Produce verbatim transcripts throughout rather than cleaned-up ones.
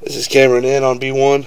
This is Cameron in on B one.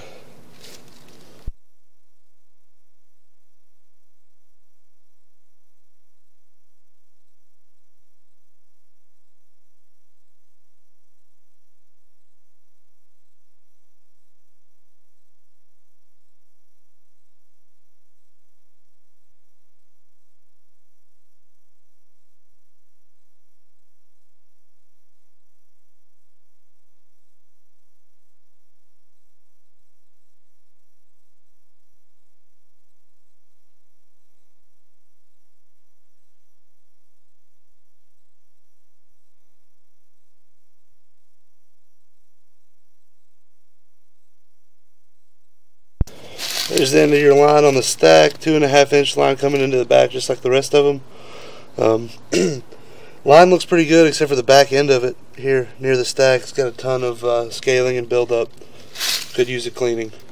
There's the end of your line on the stack, two and a half inch line coming into the back just like the rest of them. Um, line looks pretty good except for the back end of it here near the stack. It's got a ton of uh, scaling and build up. Could use a cleaning.